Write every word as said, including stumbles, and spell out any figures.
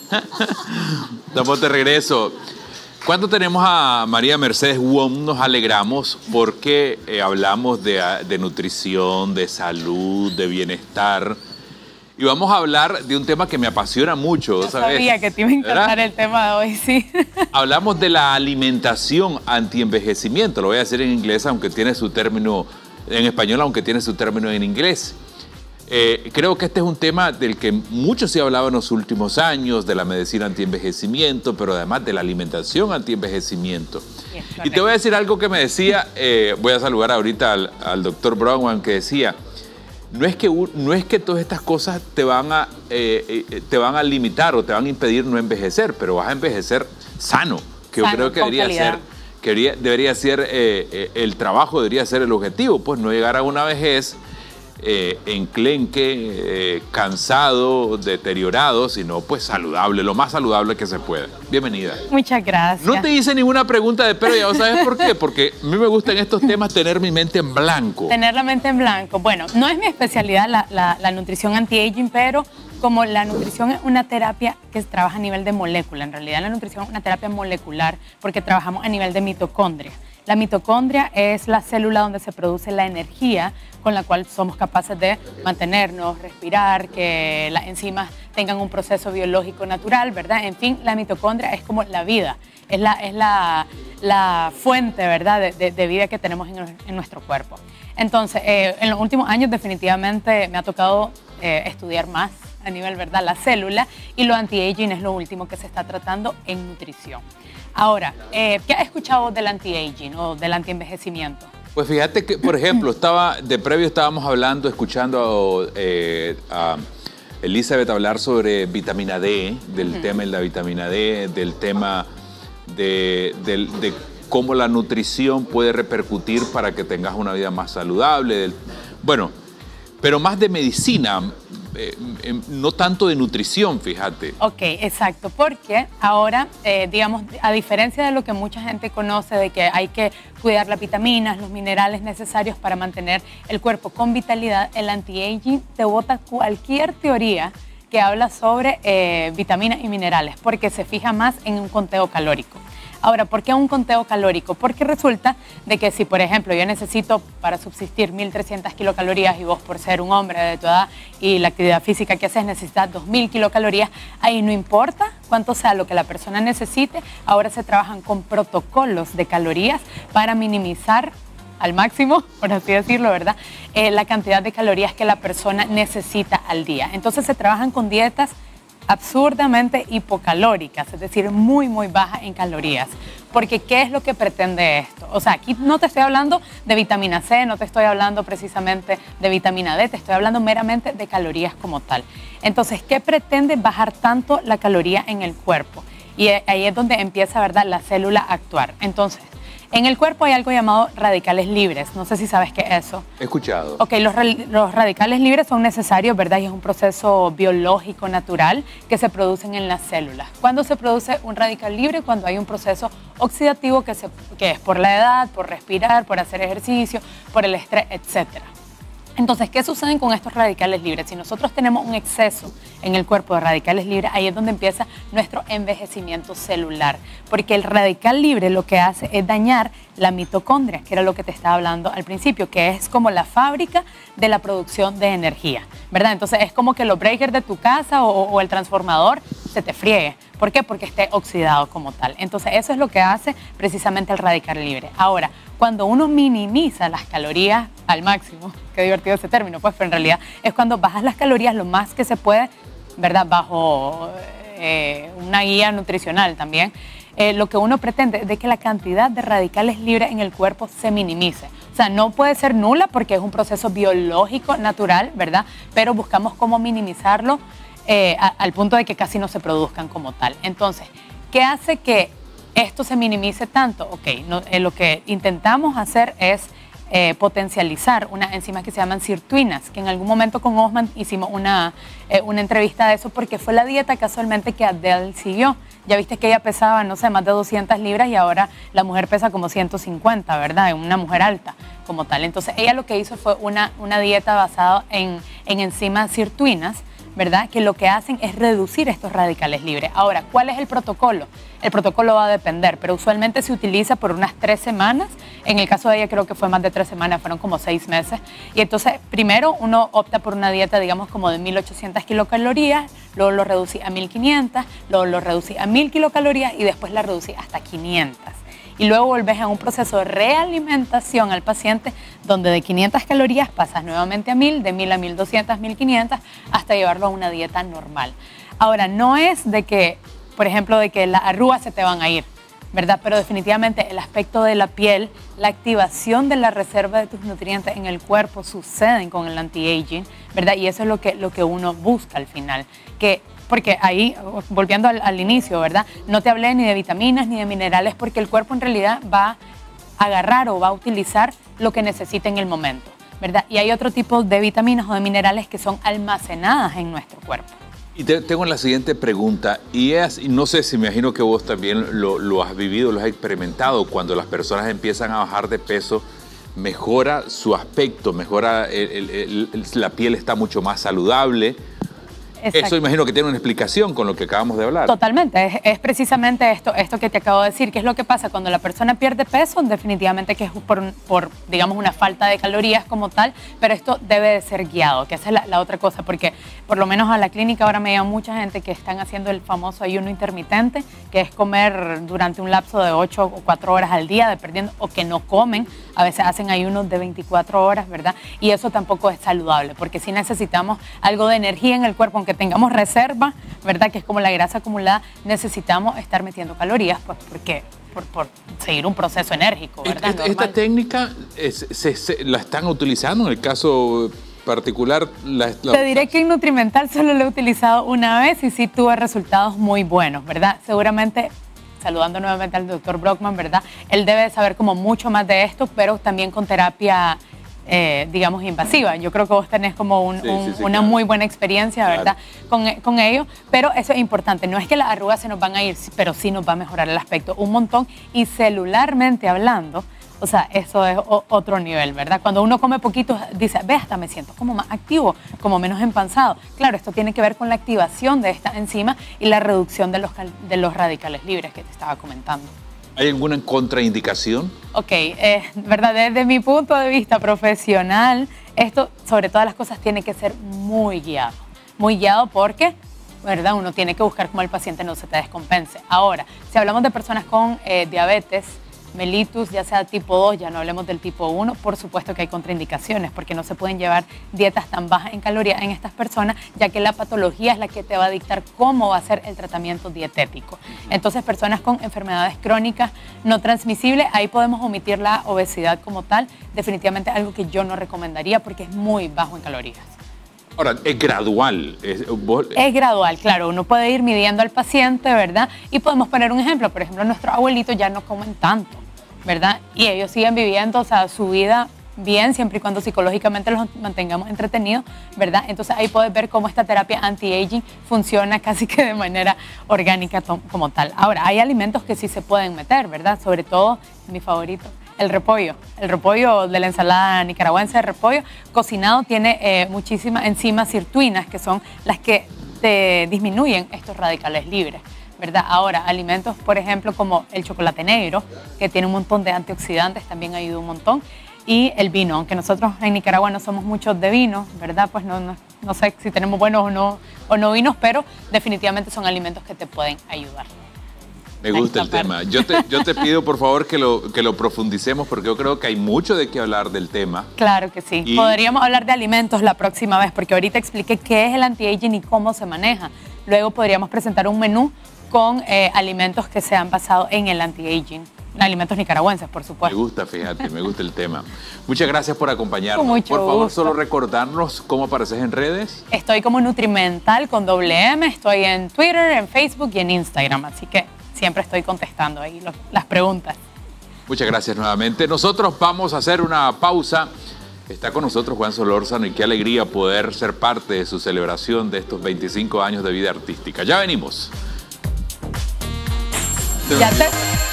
Estamos de regreso. Cuando tenemos a María Mercedes Wong, nos alegramos porque eh, hablamos de, de nutrición, de salud, de bienestar. Y vamos a hablar de un tema que me apasiona mucho, Yo ¿sabes? sabía que te iba a encantar, ¿verdad?, el tema de hoy, sí. Hablamos de la alimentación antienvejecimiento. Lo voy a decir en inglés, aunque tiene su término, en español, aunque tiene su término en inglés. Eh, creo que este es un tema del que mucho se ha hablado en los últimos años, de la medicina antienvejecimiento, pero además de la alimentación antienvejecimiento. Bien, y te voy a decir algo que me decía, eh, voy a saludar ahorita al, al doctor Brownman, que decía, no es que, no es que todas estas cosas te van, a, eh, eh, te van a limitar o te van a impedir no envejecer, pero vas a envejecer sano, que sano, yo creo que debería calidad. ser, que debería, debería ser eh, eh, el trabajo, debería ser el objetivo, pues no llegar a una vejez Eh, enclenque, eh, cansado, deteriorado, sino pues saludable, lo más saludable que se pueda. Bienvenida. Muchas gracias. No te hice ninguna pregunta de pelo, ya sabes por qué, porque a mí me gusta en estos temas tener mi mente en blanco. Tener la mente en blanco. Bueno, no es mi especialidad la, la, la nutrición anti-aging, pero como la nutrición es una terapia que trabaja a nivel de molécula, en realidad la nutrición es una terapia molecular porque trabajamos a nivel de mitocondria. La mitocondria es la célula donde se produce la energía con la cual somos capaces de mantenernos, respirar, que las enzimas tengan un proceso biológico natural, ¿verdad? En fin, la mitocondria es como la vida, es la, es la, la fuente, ¿verdad?, de, de, de vida que tenemos en, en nuestro cuerpo. Entonces, eh, en los últimos años definitivamente me ha tocado eh, estudiar más a nivel, ¿verdad?, la célula, y lo anti-aging es lo último que se está tratando en nutrición. Ahora, eh, ¿qué has escuchado del anti-aging o del anti-envejecimiento? Pues fíjate que, por ejemplo, estaba de previo estábamos hablando, escuchando eh, a Elizabeth hablar sobre vitamina D, del uh-huh. tema de la vitamina D, del tema de, de, de cómo la nutrición puede repercutir para que tengas una vida más saludable. Del, bueno, pero más de medicina, eh, eh, no tanto de nutrición, fíjate. Ok, exacto, porque ahora, eh, digamos, a diferencia de lo que mucha gente conoce, de que hay que cuidar las vitaminas, los minerales necesarios para mantener el cuerpo con vitalidad, el anti-aging te bota cualquier teoría que habla sobre eh, vitaminas y minerales, porque se fija más en un conteo calórico. Ahora, ¿por qué un conteo calórico? Porque resulta de que si, por ejemplo, yo necesito para subsistir mil trescientas kilocalorías y vos, por ser un hombre de tu edad y la actividad física que haces, necesitas dos mil kilocalorías, ahí no importa cuánto sea lo que la persona necesite, ahora se trabajan con protocolos de calorías para minimizar al máximo, por así decirlo, ¿verdad?, eh, la cantidad de calorías que la persona necesita al día. Entonces se trabajan con dietas absurdamente hipocalóricas, es decir, muy, muy bajas en calorías. Porque, ¿qué es lo que pretende esto? O sea, aquí no te estoy hablando de vitamina C, no te estoy hablando precisamente de vitamina D, te estoy hablando meramente de calorías como tal. Entonces, ¿qué pretende bajar tanto la caloría en el cuerpo? Y ahí es donde empieza, ¿verdad?, la célula a actuar. Entonces, en el cuerpo hay algo llamado radicales libres. No sé si sabes qué es eso. He escuchado. Ok, los, los radicales libres son necesarios, ¿verdad? Y es un proceso biológico natural que se producen en las células. ¿Cuándo se produce un radical libre? Cuando hay un proceso oxidativo que, se, que es por la edad, por respirar, por hacer ejercicio, por el estrés, etcétera. Entonces, ¿qué sucede con estos radicales libres? Si nosotros tenemos un exceso en el cuerpo de radicales libres, ahí es donde empieza nuestro envejecimiento celular. Porque el radical libre lo que hace es dañar la mitocondria, que era lo que te estaba hablando al principio, que es como la fábrica de la producción de energía, ¿verdad? Entonces, es como que los breakers de tu casa o, o el transformador se te friegue. ¿Por qué? Porque esté oxidado como tal. Entonces, eso es lo que hace precisamente el radical libre. Ahora, cuando uno minimiza las calorías al máximo, qué divertido ese término, pues, pero en realidad es cuando bajas las calorías lo más que se puede, ¿verdad?, bajo eh, una guía nutricional también, eh, lo que uno pretende es de que la cantidad de radicales libres en el cuerpo se minimice. O sea, no puede ser nula porque es un proceso biológico natural, ¿verdad?, pero buscamos cómo minimizarlo eh, a, al punto de que casi no se produzcan como tal. Entonces, ¿qué hace que esto se minimice tanto? Ok, no, eh, lo que intentamos hacer es eh, potencializar unas enzimas que se llaman sirtuinas, que en algún momento con Osman hicimos una, eh, una entrevista de eso porque fue la dieta casualmente que Adele siguió. Ya viste que ella pesaba, no sé, más de doscientas libras y ahora la mujer pesa como ciento cincuenta, ¿verdad? Una mujer alta como tal. Entonces ella lo que hizo fue una, una dieta basada en, en enzimas sirtuinas, ¿verdad? Que lo que hacen es reducir estos radicales libres. Ahora, ¿cuál es el protocolo? El protocolo va a depender, pero usualmente se utiliza por unas tres semanas. En el caso de ella creo que fue más de tres semanas, fueron como seis meses. Y entonces, primero uno opta por una dieta, digamos, como de mil ochocientas kilocalorías, luego lo reducí a mil quinientas, luego lo reducí a mil kilocalorías y después la reducí hasta quinientas. Y luego volvés a un proceso de realimentación al paciente donde de quinientas calorías pasas nuevamente a mil, de mil a mil doscientas, mil quinientas, hasta llevarlo a una dieta normal. Ahora, no es de que, por ejemplo, de que las arrugas se te van a ir, ¿verdad? Pero definitivamente el aspecto de la piel, la activación de la reserva de tus nutrientes en el cuerpo suceden con el anti-aging, ¿verdad? Y eso es lo que, lo que uno busca al final, que... Porque ahí, volviendo al, al inicio, ¿verdad? No te hablé ni de vitaminas ni de minerales porque el cuerpo en realidad va a agarrar o va a utilizar lo que necesita en el momento, ¿verdad? Y hay otro tipo de vitaminas o de minerales que son almacenadas en nuestro cuerpo. Y te, tengo la siguiente pregunta, y es, y no sé si me imagino que vos también lo, lo has vivido, lo has experimentado, cuando las personas empiezan a bajar de peso, mejora su aspecto, mejora, el, el, el, el, la piel está mucho más saludable. Exacto. Eso imagino que tiene una explicación con lo que acabamos de hablar. Totalmente, es, es precisamente esto, esto que te acabo de decir, que es lo que pasa cuando la persona pierde peso, definitivamente que es por, por digamos, una falta de calorías como tal, pero esto debe de ser guiado, que esa es la, la otra cosa, porque por lo menos a la clínica ahora me llama mucha gente que están haciendo el famoso ayuno intermitente, que es comer durante un lapso de ocho o cuatro horas al día, dependiendo, o que no comen, a veces hacen ayunos de veinticuatro horas, ¿verdad? Y eso tampoco es saludable, porque sí necesitamos algo de energía en el cuerpo, que tengamos reserva, ¿verdad? Que es como la grasa acumulada, necesitamos estar metiendo calorías, pues porque por, por seguir un proceso enérgico, ¿verdad? Esta, esta técnica es, se, se, la están utilizando en el caso particular. La, la... Te diré que en Nutrimental solo lo he utilizado una vez y sí tuve resultados muy buenos, ¿verdad? Seguramente, saludando nuevamente al doctor Brockman, ¿verdad? Él debe de saber como mucho más de esto, pero también con terapia Eh, digamos, invasiva. Yo creo que vos tenés como un, sí, un, sí, sí, una claro. muy buena experiencia, ¿verdad? Claro. Con, con ello, pero eso es importante. No es que las arrugas se nos van a ir, pero sí nos va a mejorar el aspecto un montón y celularmente hablando, o sea, eso es o, otro nivel, ¿verdad? Cuando uno come poquito, dice, ve, hasta me siento como más activo, como menos empanzado. Claro, esto tiene que ver con la activación de esta enzima y la reducción de los, de los radicales libres que te estaba comentando. ¿Hay alguna contraindicación? Ok, eh, ¿verdad? Desde mi punto de vista profesional, esto sobre todas las cosas tiene que ser muy guiado. Muy guiado porque, ¿verdad? Uno tiene que buscar cómo el paciente no se te descompense. Ahora, si hablamos de personas con eh, diabetes, mellitus, ya sea tipo dos, ya no hablemos del tipo uno, por supuesto que hay contraindicaciones porque no se pueden llevar dietas tan bajas en calorías en estas personas, ya que la patología es la que te va a dictar cómo va a ser el tratamiento dietético. Entonces, personas con enfermedades crónicas no transmisibles, ahí podemos omitir la obesidad como tal, definitivamente algo que yo no recomendaría porque es muy bajo en calorías. Ahora, es gradual. Es, vos... es gradual, claro. Uno puede ir midiendo al paciente, ¿verdad? Y podemos poner un ejemplo. Por ejemplo, nuestros abuelitos ya no comen tanto, ¿verdad? Y ellos siguen viviendo, o sea, su vida bien, siempre y cuando psicológicamente los mantengamos entretenidos, ¿verdad? Entonces ahí puedes ver cómo esta terapia anti-aging funciona casi que de manera orgánica como tal. Ahora, hay alimentos que sí se pueden meter, ¿verdad? Sobre todo, mi favorito, el repollo. El repollo de la ensalada nicaragüense de repollo cocinado tiene eh, muchísimas enzimas sirtuinas que son las que te disminuyen estos radicales libres, ¿verdad? Ahora, alimentos, por ejemplo, como el chocolate negro, que tiene un montón de antioxidantes, también ayuda un montón, y el vino, aunque nosotros en Nicaragua no somos muchos de vino, ¿verdad? Pues no, no, no sé si tenemos buenos o no, o no vinos, pero definitivamente son alimentos que te pueden ayudar. Me gusta el tema. Yo te, yo te pido, por favor, que lo, que lo profundicemos porque yo creo que hay mucho de qué hablar del tema. Claro que sí. Y... podríamos hablar de alimentos la próxima vez porque ahorita expliqué qué es el anti-aging y cómo se maneja. Luego podríamos presentar un menú con eh, alimentos que se han basado en el anti-aging. Alimentos nicaragüenses, por supuesto. Me gusta, fíjate, me gusta el tema. Muchas gracias por acompañarnos. Con mucho por favor, gusto. solo recordarnos cómo apareces en redes. Estoy como Nutrimental con doble M, estoy en Twitter, en Facebook y en Instagram, así que siempre estoy contestando ahí los, las preguntas. Muchas gracias nuevamente. Nosotros vamos a hacer una pausa. Está con nosotros Juan Solórzano y qué alegría poder ser parte de su celebración de estos veinticinco años de vida artística. Ya venimos. Ya te...